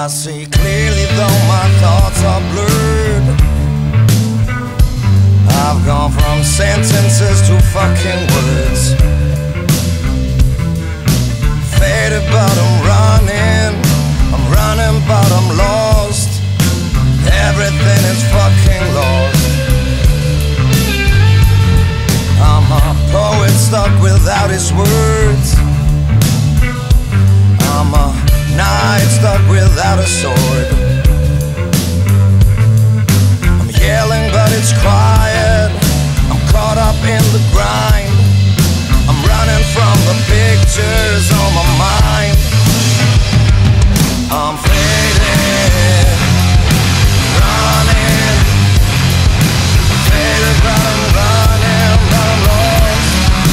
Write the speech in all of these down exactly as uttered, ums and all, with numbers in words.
I see clearly though my thoughts are blurred. I've gone from sentences to fucking words. Faded but I'm running, I'm running but I'm lost. Everything is fucking lost. I'm a poet stuck without his words. I'm a knight stuck without a sword. I'm yelling but it's quiet. I'm caught up in the grind. I'm running from the pictures on my mind. I'm faded, running, faded but I'm running, but I'm lost.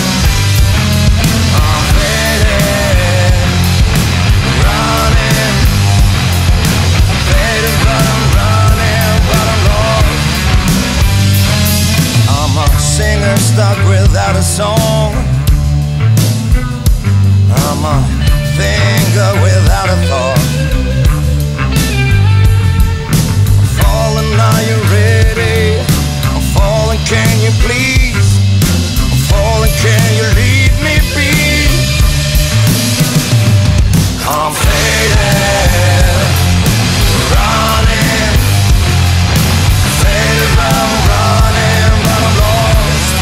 I'm faded, running, faded but I'm running, but I'm lost. I'm a singer stuck without a song. I'm a finger without a thought. I'm falling, are you ready? I'm falling, can you please? I'm falling, can you leave me be? I'm faded, running, faded but I'm running, but I'm lost.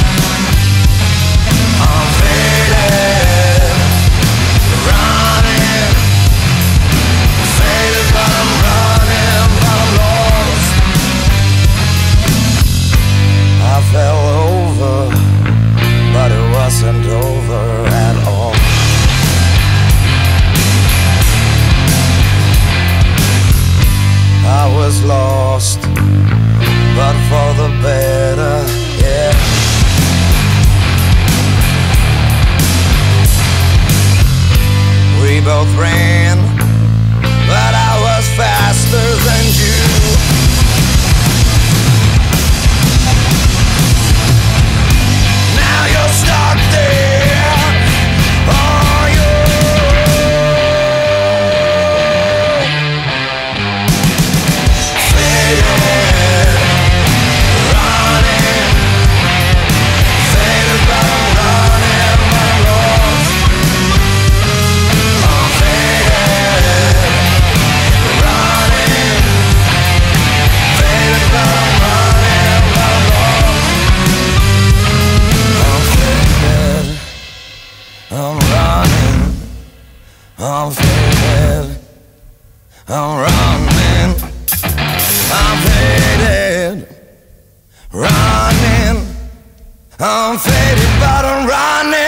I'm faded, running, faded but I'm running, but I'm lost. I fell over, but it wasn't over at all. I was lost, but for the better, yeah. We both ran, but I was faster than you. Now you're stuck there, are you? Faded, running, faded but I'm running, but I'm lost. I'm faded, running, faded but I'm running, but I'm lost. I'm faded, I'm running, I'm faded, I'm running, I'm faded, running, I'm faded but I'm running.